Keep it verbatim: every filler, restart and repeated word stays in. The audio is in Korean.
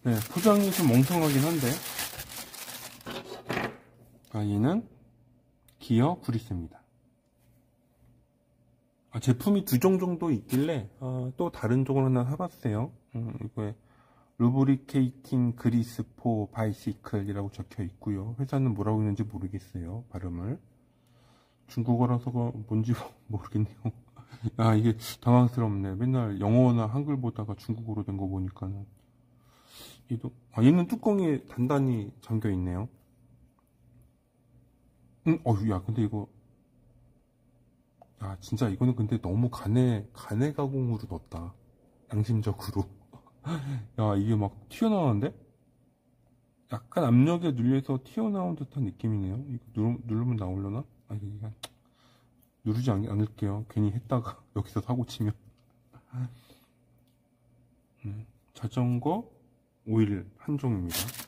네, 포장이 좀 멍청하긴 한데. 아, 얘는 기어 구리스입니다. 아, 제품이 두 종 정도 있길래 아, 또 다른 종을 하나 사봤어요. 음, 이거에 루브리케이팅 그리스 포 바이시클이라고 적혀 있고요. 회사는 뭐라고 있는지 모르겠어요. 발음을. 중국어라서 뭔지 모르겠네요. 아, 이게 당황스럽네. 맨날 영어나 한글 보다가 중국어로 된 거 보니까는. 얘도, 아, 얘는 뚜껑이 단단히 잠겨 있네요. 음, 어휴, 야, 근데 이거, 야, 진짜 이거는 근데 너무 간에, 간에 가공으로 넣었다. 양심적으로. 야, 이게 막 튀어나오는데? 약간 압력에 눌려서 튀어나온 듯한 느낌이네요. 이거 누르, 누르면 나오려나? 아, 이게, 누르지 않, 않을게요. 괜히 했다가 여기서 사고 치면. 음, 자전거 오일 한 종입니다.